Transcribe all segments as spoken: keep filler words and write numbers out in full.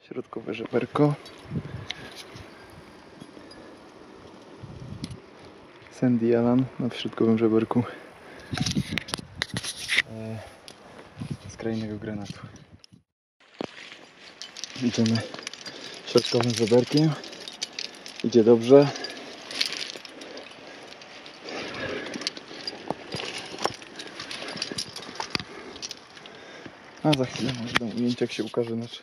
Środkowe żeberko. Sandy Alan na środkowym żeberku. Eee, z krajnego granatu. Idziemy środkowym żeberkiem. Idzie dobrze. A za chwilę może dam ujęcie, jak się ukaże nasz.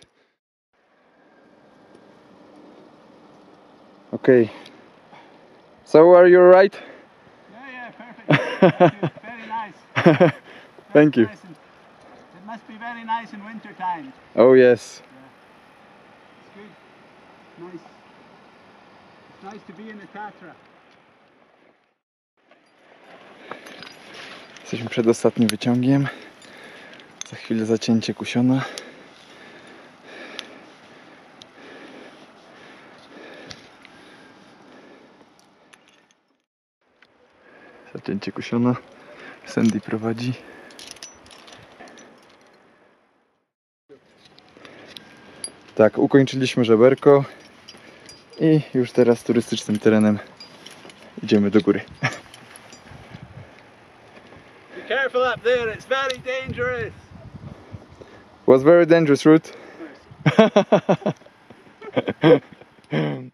Okay. So are you right? Yeah, yeah, perfect. Very nice. Thank you. Nice and, it must be very nice in winter time. Oh yes. It's good. Nice. It's nice to be in the Tatra. Jesteśmy przed ostatnim wyciągiem. Za chwilę zacięcie kusiona. Zacięcie kusiona. Sandy prowadzi. Tak, ukończyliśmy żeberko i już teraz turystycznym terenem idziemy do góry. Be careful up there, it's very dangerous. Was very dangerous route.